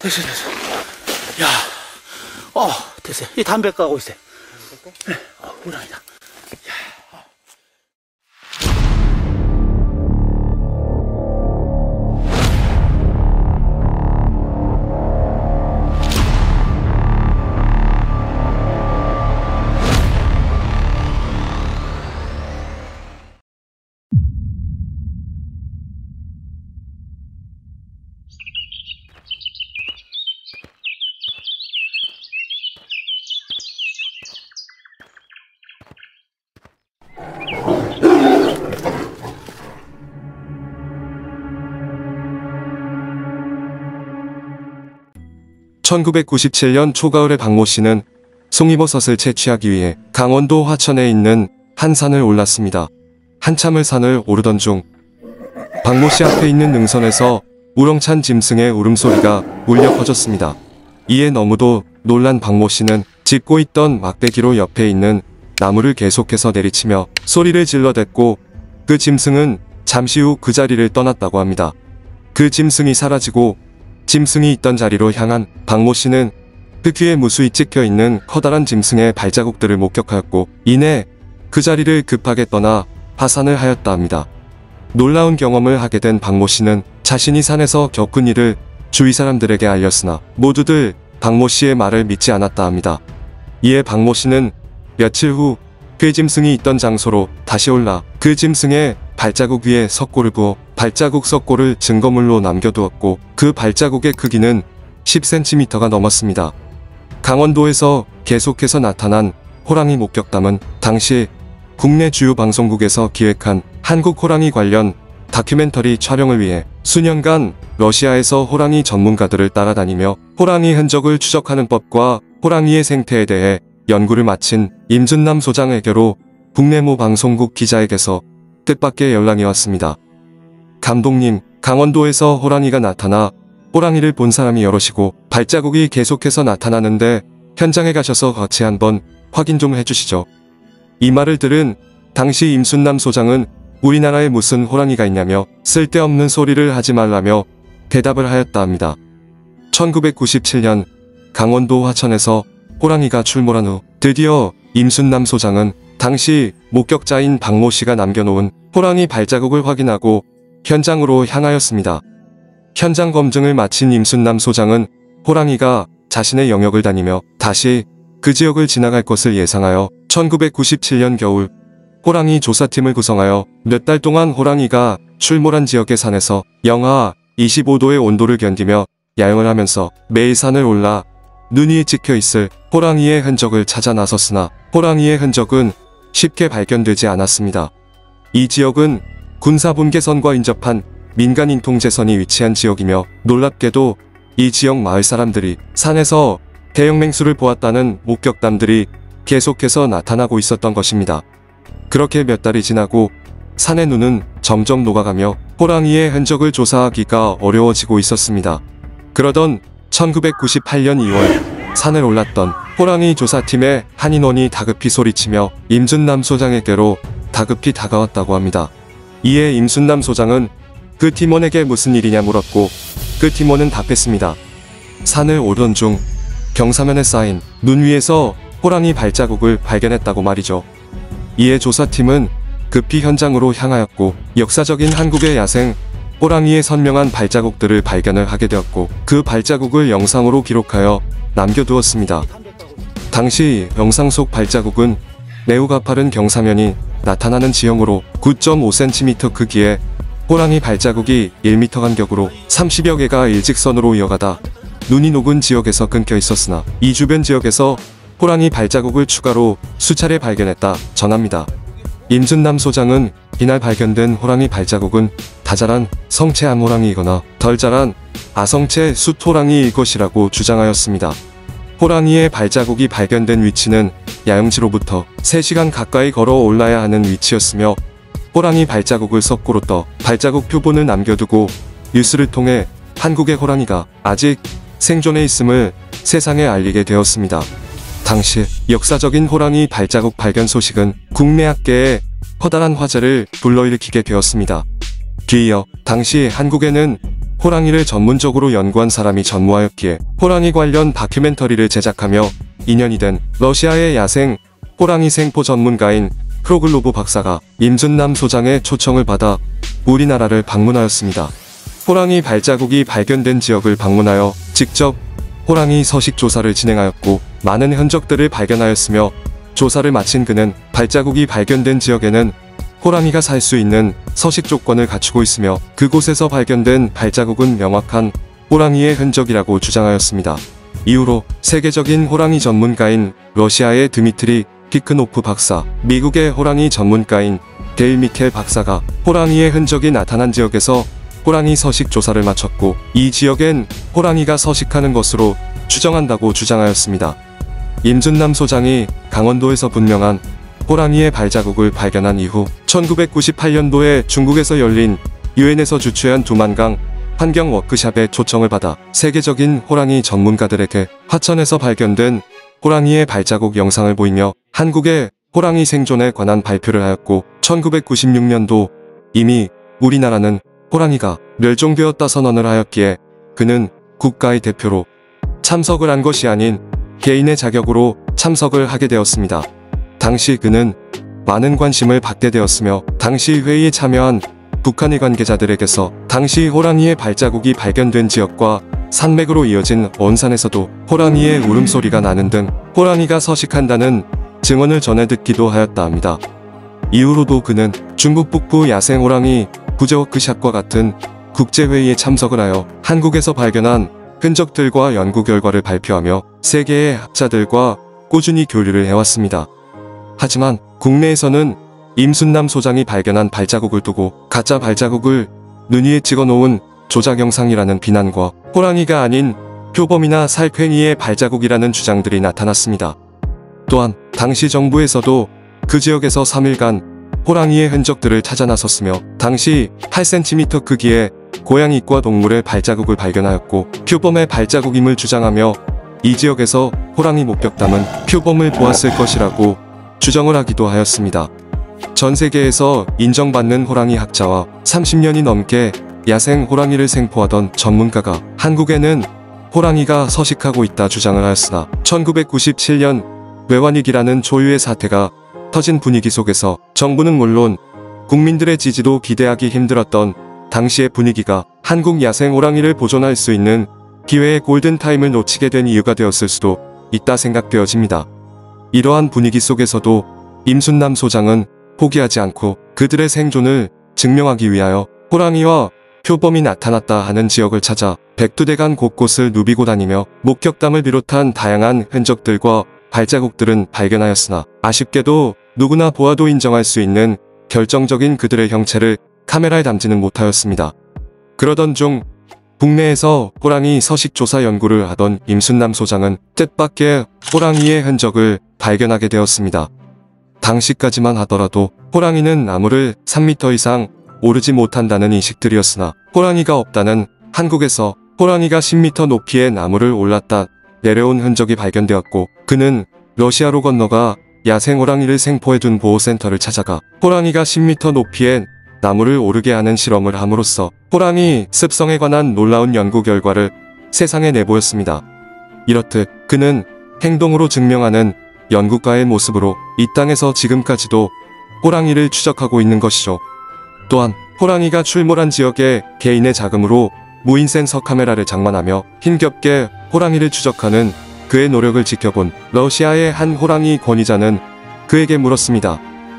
됐어. 야, 됐어. 이 담배 까고 있어. 네, 호랑이다. 야. 1997년 초가을에 박모 씨는 송이버섯을 채취하기 위해 강원도 화천에 있는 한 산을 올랐습니다. 한참을 산을 오르던 중 박모 씨 앞에 있는 능선에서 우렁찬 짐승의 울음소리가 울려 퍼졌습니다. 이에 너무도 놀란 박모 씨는 짚고 있던 막대기로 옆에 있는 나무를 계속해서 내리치며 소리를 질러댔고 그 짐승은 잠시 후 그 자리를 떠났다고 합니다. 그 짐승이 사라지고 짐승이 있던 자리로 향한 박모 씨는 흙위에 무수히 찍혀있는 커다란 짐승의 발자국들을 목격하였고 이내 그 자리를 급하게 떠나 하산을 하였다 합니다. 놀라운 경험을 하게 된 박모 씨는 자신이 산에서 겪은 일을 주위 사람들에게 알렸으나 모두들 박모 씨의 말을 믿지 않았다 합니다. 이에 박모 씨는 며칠 후 그 짐승이 있던 장소로 다시 올라 그 짐승의 발자국 위에 석고를 부어 발자국 석고를 증거물로 남겨두었고 그 발자국의 크기는 10cm가 넘었습니다. 강원도에서 계속해서 나타난 호랑이 목격담은 당시 국내 주요 방송국에서 기획한 한국 호랑이 관련 다큐멘터리 촬영을 위해 수년간 러시아에서 호랑이 전문가들을 따라다니며 호랑이 흔적을 추적하는 법과 호랑이의 생태에 대해 연구를 마친 임준남 소장에게로 국내 모 방송국 기자에게서 뜻밖의 연락이 왔습니다. 감독님, 강원도에서 호랑이가 나타나 호랑이를 본 사람이 여럿이고 발자국이 계속해서 나타나는데 현장에 가셔서 같이 한번 확인 좀 해주시죠. 이 말을 들은 당시 임순남 소장은 우리나라에 무슨 호랑이가 있냐며 쓸데없는 소리를 하지 말라며 대답을 하였다 합니다. 1997년 강원도 화천에서 호랑이가 출몰한 후 드디어 임순남 소장은 당시 목격자인 박모 씨가 남겨놓은 호랑이 발자국을 확인하고 현장으로 향하였습니다. 현장 검증을 마친 임순남 소장은 호랑이가 자신의 영역을 다니며 다시 그 지역을 지나갈 것을 예상하여 1997년 겨울 호랑이 조사팀을 구성하여 몇 달 동안 호랑이가 출몰한 지역의 산에서 영하 25도의 온도를 견디며 야영을 하면서 매일 산을 올라 눈 위에 찍혀있을 호랑이의 흔적을 찾아 나섰으나 호랑이의 흔적은 쉽게 발견되지 않았습니다. 이 지역은 군사분계선과 인접한 민간인 통제선이 위치한 지역이며 놀랍게도 이 지역 마을 사람들이 산에서 대형 맹수를 보았다는 목격담들이 계속해서 나타나고 있었던 것입니다. 그렇게 몇 달이 지나고 산의 눈은 점점 녹아가며 호랑이의 흔적을 조사하기가 어려워지고 있었습니다. 그러던 1998년 2월 산을 올랐던 호랑이 조사팀의 한 인원이 다급히 소리치며 임순남 소장에게로 다급히 다가왔다고 합니다. 이에 임순남 소장은 그 팀원에게 무슨 일이냐 물었고 그 팀원은 답했습니다. 산을 오르던 중 경사면에 쌓인 눈 위에서 호랑이 발자국을 발견했다고 말이죠. 이에 조사팀은 급히 현장으로 향하였고 역사적인 한국의 야생 호랑이의 선명한 발자국들을 발견을 하게 되었고 그 발자국을 영상으로 기록하여 남겨두었습니다. 당시 영상 속 발자국은 매우 가파른 경사면이 나타나는 지형으로 9.5cm 크기의 호랑이 발자국이 1m 간격으로 30여 개가 일직선으로 이어가다 눈이 녹은 지역에서 끊겨 있었으나 이 주변 지역에서 호랑이 발자국을 추가로 수차례 발견했다 전합니다. 임순남 소장은 이날 발견된 호랑이 발자국은 다 자란 성체 암호랑이이거나 덜 자란 아성체 숫호랑이일 것이라고 주장하였습니다. 호랑이의 발자국이 발견된 위치는 야영지로부터 3시간 가까이 걸어 올라야 하는 위치였으며 호랑이 발자국을 석고로 떠 발자국 표본을 남겨두고 뉴스를 통해 한국의 호랑이가 아직 생존해 있음을 세상에 알리게 되었습니다. 당시 역사적인 호랑이 발자국 발견 소식은 국내 학계에 커다란 화제를 불러일으키게 되었습니다. 뒤이어 당시 한국에는 호랑이를 전문적으로 연구한 사람이 전무하였기에 호랑이 관련 다큐멘터리를 제작하며 인연이 된 러시아의 야생 호랑이 생포 전문가인 크로글로브 박사가 임순남 소장의 초청을 받아 우리나라를 방문하였습니다. 호랑이 발자국이 발견된 지역을 방문하여 직접 호랑이 서식 조사를 진행하였고 많은 흔적들을 발견하였으며 조사를 마친 그는 발자국이 발견된 지역에는 호랑이가 살 수 있는 서식 조건을 갖추고 있으며 그곳에서 발견된 발자국은 명확한 호랑이의 흔적이라고 주장하였습니다. 이후로 세계적인 호랑이 전문가인 러시아의 드미트리 피크노프 박사, 미국의 호랑이 전문가인 데일 미켈 박사가 호랑이의 흔적이 나타난 지역에서 호랑이 서식 조사를 마쳤고 이 지역엔 호랑이가 서식하는 것으로 추정한다고 주장하였습니다. 임순남 소장이 강원도에서 분명한 호랑이의 발자국을 발견한 이후 1998년도에 중국에서 열린 유엔에서 주최한 두만강 환경 워크샵에 초청을 받아 세계적인 호랑이 전문가들에게 화천에서 발견된 호랑이의 발자국 영상을 보이며 한국의 호랑이 생존에 관한 발표를 하였고 1996년도 이미 우리나라는 호랑이가 멸종되었다 선언을 하였기에 그는 국가의 대표로 참석을 한 것이 아닌 개인의 자격으로 참석을 하게 되었습니다. 당시 그는 많은 관심을 받게 되었으며 당시 회의에 참여한 북한의 관계자들에게서 당시 호랑이의 발자국이 발견된 지역과 산맥으로 이어진 원산에서도 호랑이의 울음소리가 나는 등 호랑이가 서식한다는 증언을 전해 듣기도 하였다 합니다. 이후로도 그는 중국 북부 야생 호랑이 구제 워크샵과 같은 국제회의에 참석을 하여 한국에서 발견한 흔적들과 연구 결과를 발표하며 세계의 학자들과 꾸준히 교류를 해왔습니다. 하지만 국내에서는 임순남 소장이 발견한 발자국을 두고 가짜 발자국을 눈 위에 찍어놓은 조작 영상이라는 비난과 호랑이가 아닌 표범이나 살쾡이의 발자국이라는 주장들이 나타났습니다. 또한 당시 정부에서도 그 지역에서 3일간 호랑이의 흔적들을 찾아 나섰으며 당시 8cm 크기의 고양이과 동물의 발자국을 발견하였고 표범의 발자국임을 주장하며 이 지역에서 호랑이 목격담은 표범을 보았을 것이라고 주장을 하기도 하였습니다. 전 세계에서 인정받는 호랑이 학자와 30년이 넘게 야생 호랑이를 생포하던 전문가가 한국에는 호랑이가 서식하고 있다 주장을 하였으나 1997년 외환위기라는 초유의 사태가 터진 분위기 속에서 정부는 물론 국민들의 지지도 기대하기 힘들었던 당시의 분위기가 한국 야생 호랑이를 보존할 수 있는 기회의 골든타임을 놓치게 된 이유가 되었을 수도 있다 생각되어집니다. 이러한 분위기 속에서도 임순남 소장은 포기하지 않고 그들의 생존을 증명하기 위하여 호랑이와 표범이 나타났다 하는 지역을 찾아 백두대간 곳곳을 누비고 다니며 목격담을 비롯한 다양한 흔적들과 발자국들은 발견하였으나 아쉽게도 누구나 보아도 인정할 수 있는 결정적인 그들의 형체를 카메라에 담지는 못하였습니다. 그러던 중 국내에서 호랑이 서식조사 연구를 하던 임순남 소장은 뜻밖의 호랑이의 흔적을 발견하게 되었습니다. 당시까지만 하더라도 호랑이는 나무를 3m 이상 오르지 못한다는 인식들이었으나 호랑이가 없다는 한국에서 호랑이가 10m 높이의 나무를 올랐다 내려온 흔적이 발견되었고 그는 러시아로 건너가 야생 호랑이를 생포해둔 보호센터를 찾아가 호랑이가 10m 높이의 나무를 오르게 하는 실험을 함으로써 호랑이 습성에 관한 놀라운 연구 결과를 세상에 내보였습니다. 이렇듯 그는 행동으로 증명하는 연구가의 모습으로 이 땅에서 지금까지도 호랑이를 추적하고 있는 것이죠. 또한 호랑이가 출몰한 지역에 개인의 자금으로 무인 센서 카메라를 장만하며 힘겹게 호랑이를 추적하는 그의 노력을 지켜본 러시아의 한 호랑이 권위자는 그에게 물었습니다.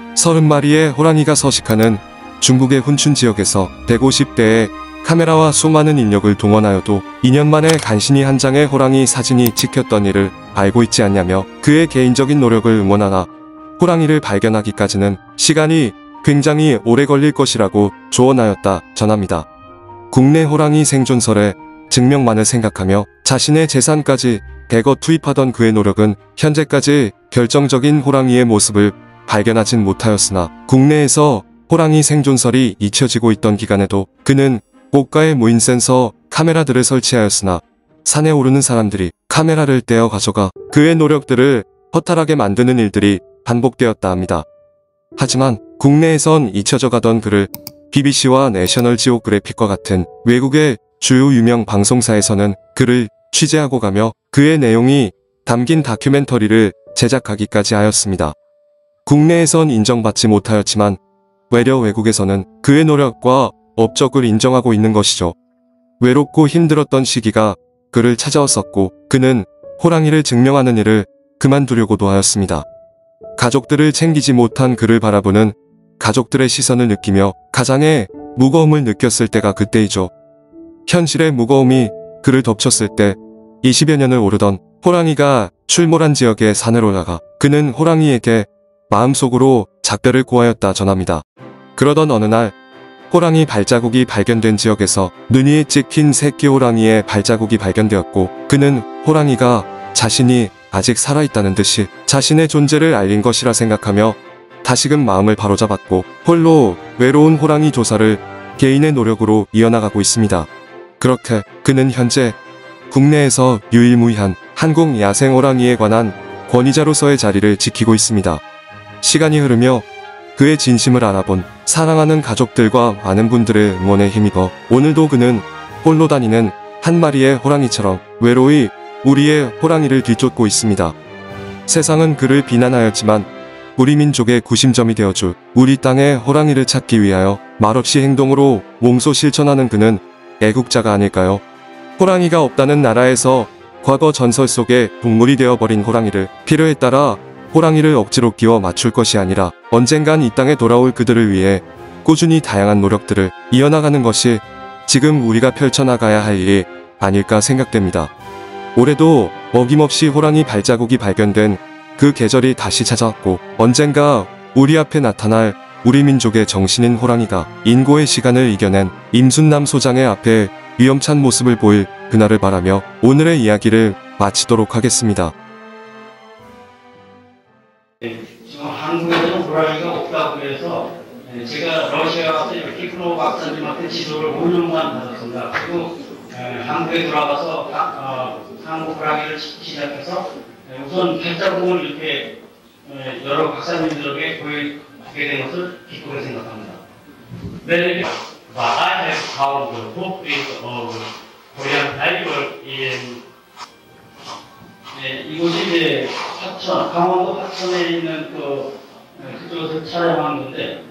30마리의 호랑이가 서식하는 중국의 훈춘 지역에서 150대의 카메라와 수많은 인력을 동원하여도 2년 만에 간신히 한 장의 호랑이 사진이 찍혔던 일을 알고 있지 않냐며 그의 개인적인 노력을 응원하나 호랑이를 발견하기까지는 시간이 굉장히 오래 걸릴 것이라고 조언하였다 전합니다. 국내 호랑이 생존설의 증명만을 생각하며 자신의 재산까지 대거 투입하던 그의 노력은 현재까지 결정적인 호랑이의 모습을 발견하진 못하였으나 국내에서 호랑이 생존설이 잊혀지고 있던 기간에도 그는 고가의 무인 센서 카메라들을 설치하였으나 산에 오르는 사람들이 카메라를 떼어 가져가 그의 노력들을 허탈하게 만드는 일들이 반복되었다 합니다. 하지만 국내에선 잊혀져 가던 그를 BBC와 내셔널 지오그래픽과 같은 외국의 주요 유명 방송사에서는 그를 취재하고 가며 그의 내용이 담긴 다큐멘터리를 제작하기까지 하였습니다. 국내에선 인정받지 못하였지만 외려 외국에서는 그의 노력과 업적을 인정하고 있는 것이죠. 외롭고 힘들었던 시기가 그를 찾아왔었고 그는 호랑이를 증명하는 일을 그만두려고도 하였습니다. 가족들을 챙기지 못한 그를 바라보는 가족들의 시선을 느끼며 가장의 무거움을 느꼈을 때가 그때이죠. 현실의 무거움이 그를 덮쳤을 때 20여 년을 오르던 호랑이가 출몰한 지역의 산을 올라가 그는 호랑이에게 마음속으로 작별을 고하였다 전합니다. 그러던 어느 날 호랑이 발자국이 발견된 지역에서 눈 위에 찍힌 새끼 호랑이의 발자국이 발견되었고 그는 호랑이가 자신이 아직 살아있다는 듯이 자신의 존재를 알린 것이라 생각하며 다시금 마음을 바로잡았고 홀로 외로운 호랑이 조사를 개인의 노력으로 이어나가고 있습니다. 그렇게 그는 현재 국내에서 유일무이한 한국 야생 호랑이에 관한 권위자로서의 자리를 지키고 있습니다. 시간이 흐르며 그의 진심을 알아본 사랑하는 가족들과 많은 분들의 응원에 힘입어 오늘도 그는 홀로 다니는 한 마리의 호랑이처럼 외로이 우리의 호랑이를 뒤쫓고 있습니다. 세상은 그를 비난하였지만 우리 민족의 구심점이 되어줄 우리 땅의 호랑이를 찾기 위하여 말없이 행동으로 몸소 실천하는 그는 애국자가 아닐까요? 호랑이가 없다는 나라에서 과거 전설 속의 동물이 되어버린 호랑이를 필요에 따라 호랑이를 억지로 끼워 맞출 것이 아니라 언젠간 이 땅에 돌아올 그들을 위해 꾸준히 다양한 노력들을 이어나가는 것이 지금 우리가 펼쳐나가야 할 일이 아닐까 생각됩니다. 올해도 어김없이 호랑이 발자국이 발견된 그 계절이 다시 찾아왔고 언젠가 우리 앞에 나타날 우리 민족의 정신인 호랑이가 인고의 시간을 이겨낸 임순남 소장의 앞에 위험찬 모습을 보일 그날을 바라며 오늘의 이야기를 마치도록 하겠습니다. 지금 한국에는 호랑이가 없다고 해서 제가 러시아 가서 키프로 박사님한테 지도를 5년만 받았습니다. 그리고 한국에 돌아가서 한국 호랑이를 시작해서 우선 발자국을 이렇게 여러 박사님들에게 보여주게 된 것을 기쁘게 생각합니다. Then I have found the footprint of Korean tiger in 이곳이 이제 화천, 강원도 화천에 있는 그쪽에서 촬영한 건데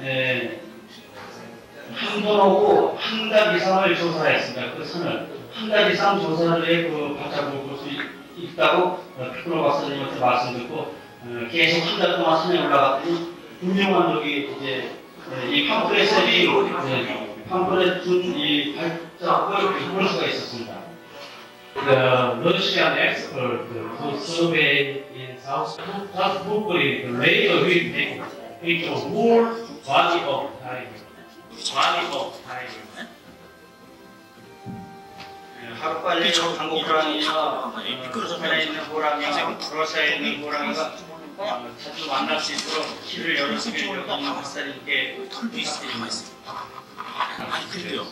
한 번하고 한 달 이상을 조사했습니다. 그 산을 한 달 이상 조사를 해 그 발자국을 볼 수 있다고 피크로 박사님한테 말씀 듣고 계속 한 달 동안 산에 올라갔더니 분명한 여기 이제 이 팜플렛에 팜플렛 준 이 발자국을 볼 수가 있었습니다. the Russian expert who surveyed in South Korea laid a report into a whole body of tiger. 하루빨리 한국 호랑이나 우크라이나에 있는 호랑이와 러시아에 있는 호랑이가 자주 만날 수 있도록 길을 열어주기를 박사님께 털리습니다. 아니 그래요.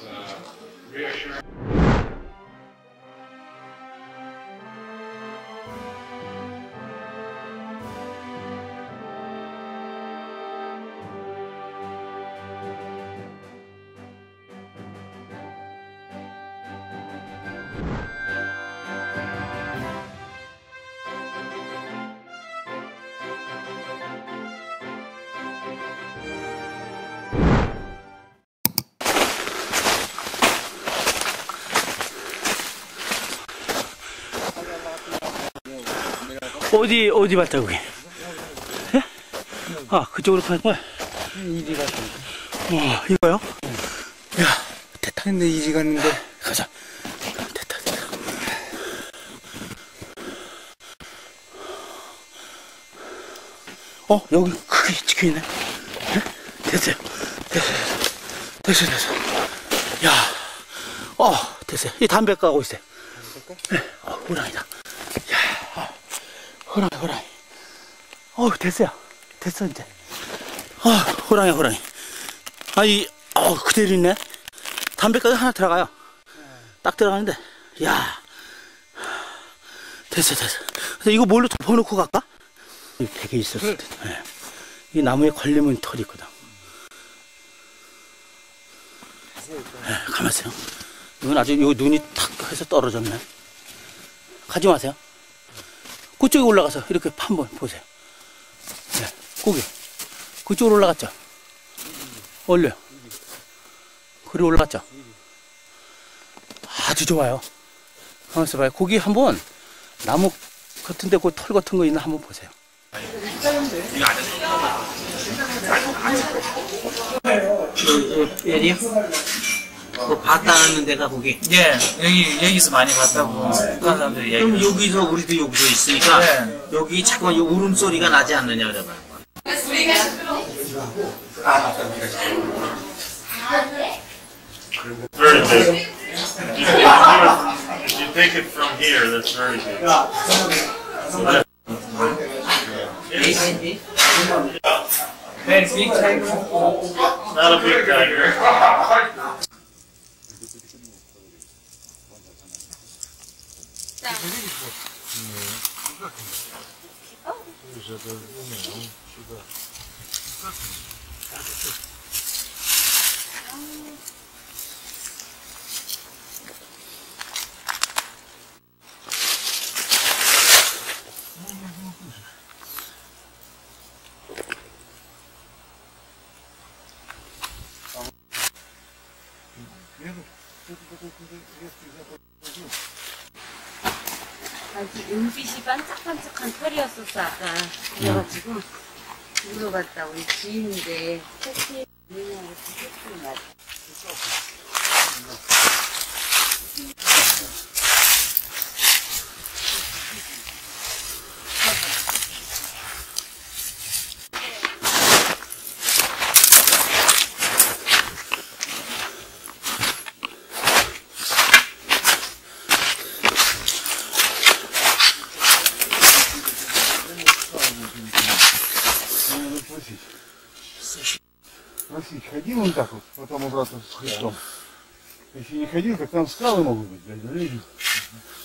어디 발자국이? 예? 아, 그쪽으로 가는 거야? 이리 갔다. 이거요? 야, 됐다. 근데 이리 갔는데. 가자. 됐다. 여기 크게 찍혀있네. 예? 됐어요. 됐어. 야, 됐어요. 이 담배 까고 있어요. 예, 호랑이다. 야, 호랑이. 됐어요. 됐어, 이제. 호랑이. 그대로 있네. 담배까지 하나 들어가요. 딱 들어가는데, 야. 됐어. 그래서 이거 뭘로 덮어놓고 갈까? 이 베개 있었을 때. 네. 이 나무에 걸리면 털이 있거든. 네, 가만있어요. 이건 아주 요 눈이 탁 해서 떨어졌네. 가지 마세요. 그쪽에 올라가서 이렇게 한번 보세요. 네, 거기. 그쪽으로 올라갔죠? 올려. 그리 올라갔죠? 아주 좋아요. 가만 있어봐요. 거기 한번 나무 같은데 그 털 같은 거 있나 한번 보세요. 얘리요? 그 봤다는 데가 거기. 예, 여기서 많이 봤다고 북한 사람들이 그럼 얘기. 여기서 우리도 여기서 있으니까 네. 여기 자꾸만 이 울음소리가 나지 않느냐 그래봐요. Very big. If you take it from here, that's very big. Very big tiger. Not a big tiger. 아주 눈빛이 반짝반짝한 털이었었어 아까. 그래가지고 물어봤다 우리 지인인데 택시 왜냐고 택시 맞. Россия ходил он так вот, потом обратно с Христом. Если не ходил, так там скалы могут быть, блядь, залезет.